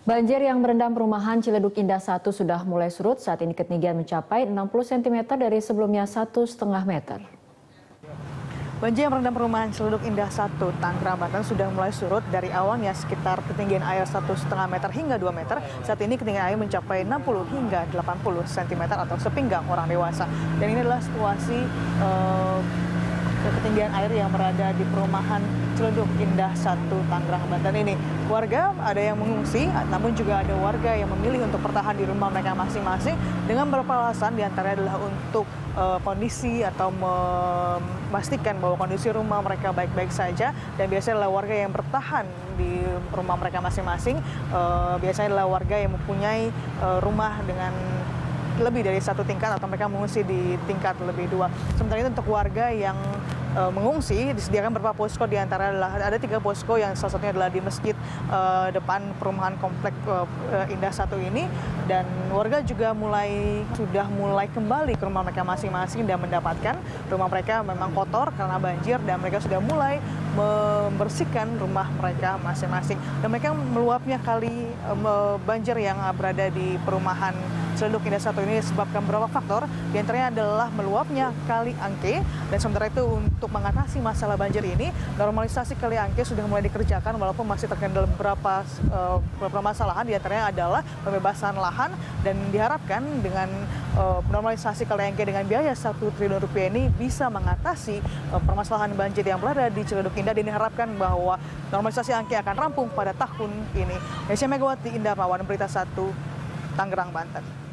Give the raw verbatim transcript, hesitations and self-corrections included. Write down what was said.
Banjir yang merendam perumahan Ciledug Indah satu sudah mulai surut. Saat ini ketinggian mencapai enam puluh sentimeter dari sebelumnya satu koma lima meter. Banjir yang merendam perumahan Ciledug Indah satu, Tangerang, Banten sudah mulai surut dari awalnya sekitar ketinggian air satu koma lima meter hingga dua meter. Saat ini ketinggian air mencapai enam puluh hingga delapan puluh sentimeter atau sepinggang orang dewasa. Dan ini adalah situasi uh, ketinggian air yang berada di perumahan Ciledug Indah satu, Tangerang, Banten ini. Warga ada yang mengungsi, namun juga ada warga yang memilih untuk bertahan di rumah mereka masing-masing dengan beberapa alasan, diantaranya adalah untuk uh, kondisi atau memastikan bahwa kondisi rumah mereka baik-baik saja. Dan biasanya adalah warga yang bertahan di rumah mereka masing-masing, uh, biasanya adalah warga yang mempunyai uh, rumah dengan lebih dari satu tingkat atau mereka mengungsi di tingkat lebih dua. Sementara itu untuk warga yang uh, mengungsi disediakan beberapa posko, di antara adalah ada tiga posko yang salah satunya adalah di masjid uh, depan perumahan komplek uh, Indah satu ini, dan warga juga mulai sudah mulai kembali ke rumah mereka masing-masing dan mendapatkan rumah mereka memang kotor karena banjir, dan mereka sudah mulai membersihkan rumah mereka masing-masing. Dan mereka meluapnya kali uh, banjir yang berada di perumahan Ciledug Indah satu ini disebabkan beberapa faktor, diantaranya adalah meluapnya Kali Angke. Dan sementara itu untuk mengatasi masalah banjir ini, normalisasi Kali Angke sudah mulai dikerjakan walaupun masih terkendala beberapa uh, beberapa masalahan, diantaranya adalah pembebasan lahan, dan diharapkan dengan uh, normalisasi Kali Angke dengan biaya satu triliun rupiah ini bisa mengatasi uh, permasalahan banjir yang berada di Ciledug Indah, dan diharapkan bahwa normalisasi Angke akan rampung pada tahun ini. Nesya Megawati, Indah Rawan, Berita Satu, Tangerang, Banten.